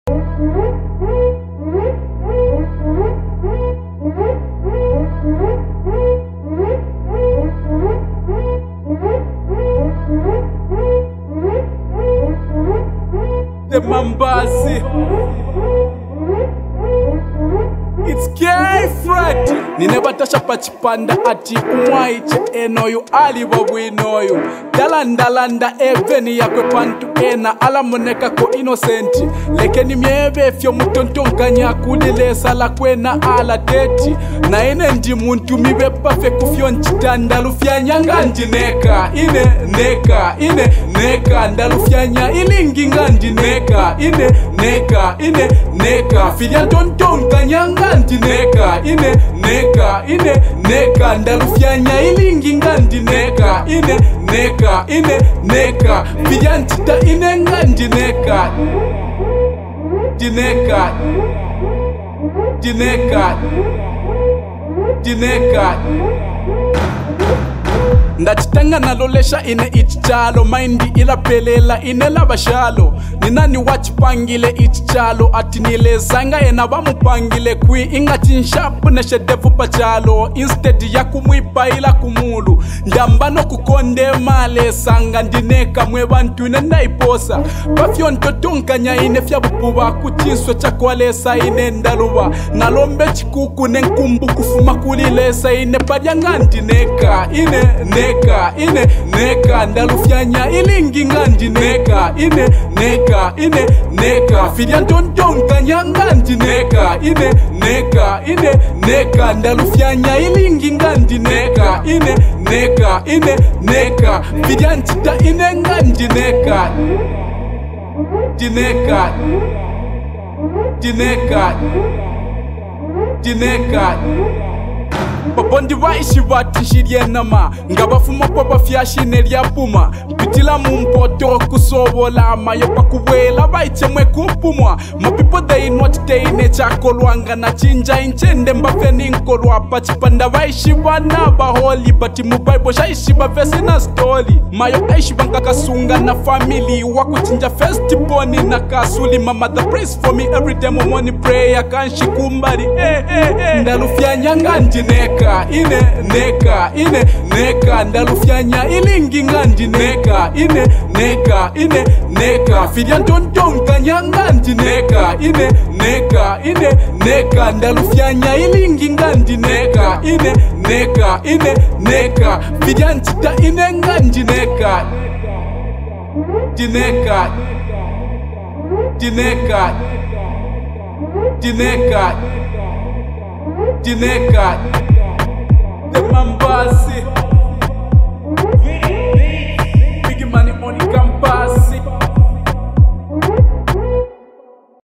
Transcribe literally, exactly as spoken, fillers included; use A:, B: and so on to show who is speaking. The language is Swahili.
A: The Maambaz. It's K Fred. Ninebatasha pachipanda ati umwaiche enoyu aliwa winoyu. Dalanda landa eveni yakwe pantu ena alamoneka ko innocenti. Lekeni miebe fyo mutontonkanya kudilesa la kwena ala teti. Na ene ndi muntu mibe pafe kufyo nchita ndalufya nyanga ndineka. Ine neka, ine neka ndalufyanya ilingi ngandi neka. Ine neka, ine neka filya tontonkanya ngandi neka. Ine neka, ine neka ndalufyanya ilingi ngandi neka. Ine neka, ine neka filya nchita ine ngandi neka. Dineka, dineka, dineka. Ndachitanga nalolesha ine ichichalo. Maindi ila pelela ine labashalo. Ninani wachipangile ichichalo. Ati nilezanga ena wamupangile kwi. Inga chinshapu neshe devu pachalo. Instead ya kumwipa ila kumulu. Ndambano kukonde male sanga. Ndineka mwe bantu ine naiposa. Pafyo ntotonkanya ine fyabupuwa. Kuchinswe chakwalesa ine ndaluwa. Nalombe chikuku nenkumbu kufuma kulilesa ine padyanga ndineka. Ine neka, ine neka ndalufyanya ilingi ngandi neka. Ine neka, ine neka filya ntontonkanya ngandi neka. Ine neka, ine neka ndalufyanya ilingi ngandi neka. Ine neka, ine neka filya nchita ine ngandi neka. Dineka, dineka, dineka. Babondi waishi wati shirye nama. Ngabafuma kwa bafyashi nelia puma. Pitila mumpoto kusobola mayopa kuwela waiche mwe kupumwa. My people they not they necha kolwanga na chinja inchende mbafe ninkolwa. Pachipanda waishi wana baholi. Bati mubaibo shaishi bafesi na stoli. Mayo aishi wanga kasunga na family. Waku chinja festiponi na kasuli. My mother prays for me every day my money prayer. Kanshi kumbari eh eh eh. Ndalufyanya ngandi neka. Ine neka, ine neka ndalufyanya ilingi ngandi neka. Ine neka, ine neka filya ntontonkanya ngandi neka. Ine neka, ine neka ndalufyanya ilingi ngandi neka. Ine neka, ine neka filya nchita ine ngandi neka. Dineka, dineka, dineka, dineka. The Maambaz.